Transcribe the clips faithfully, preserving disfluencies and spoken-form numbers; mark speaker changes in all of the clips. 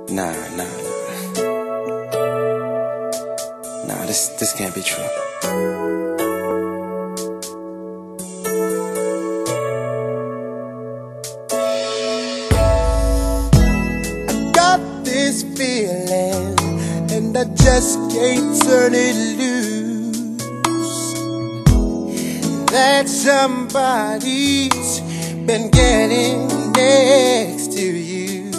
Speaker 1: Nah, nah, nah. This this can't be true.
Speaker 2: I got this feeling, and I just can't turn it loose. That somebody's been getting next to you.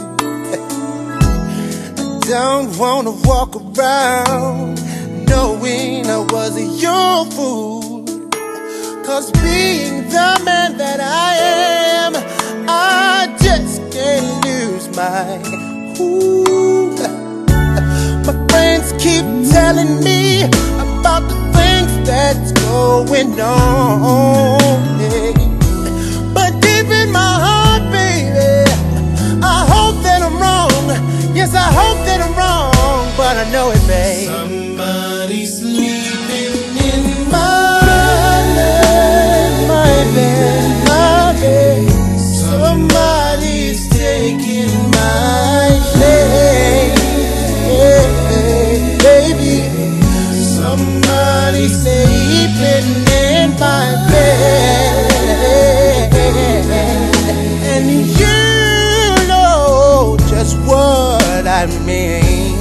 Speaker 2: I don't wanna walk around knowing I was your fool, 'cause being the man that I am, I just can't lose my cool. My friends keep telling me about the things that's going on, yeah. But deep in my heart, baby, I hope that I'm wrong. Yes, I hope that I'm wrong, but I know it, babe.
Speaker 3: Somebody's sleeping in
Speaker 2: My bed, my bed, my bed. Somebody's taking my place, yeah, baby. Somebody's sleeping in my bed, and you know just what I mean.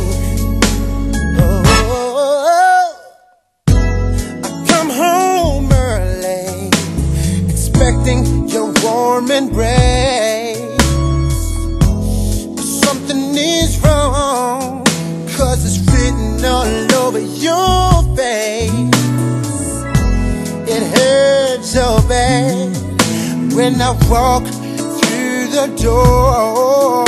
Speaker 2: Oh, I come home early, expecting your warm embrace. Something is wrong, 'cause it's written all over your face. It hurts so bad when I walk through the door.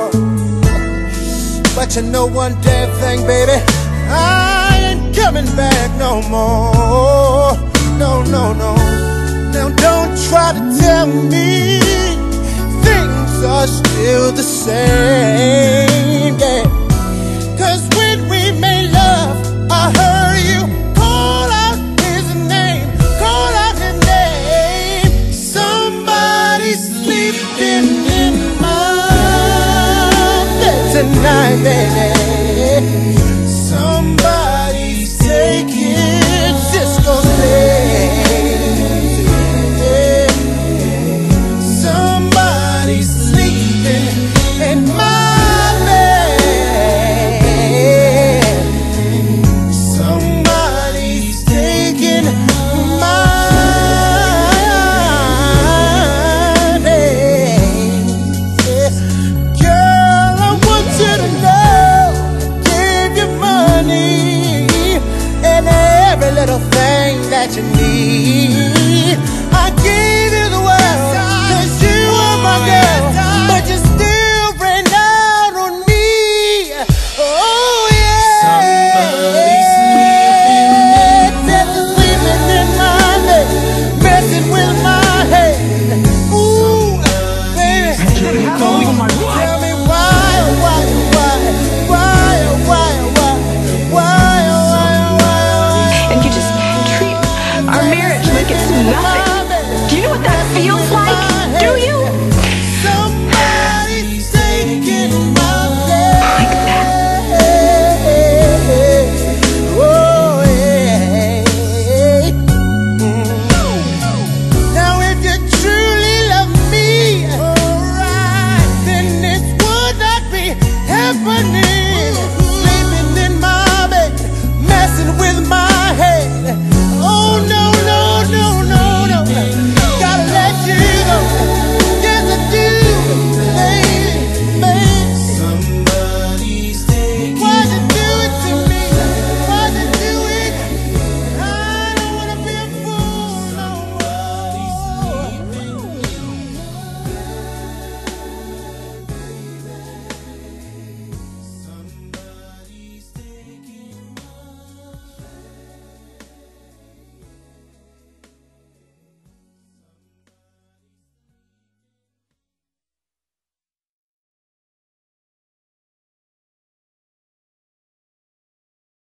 Speaker 2: But you know one damn thing, baby, I ain't coming back no more. No, no, no. Now don't try to tell me things are still the same, yeah. 'Cause when we made love, I heard you call out his name, call out his name. Somebody's sleeping in my bed tonight, baby.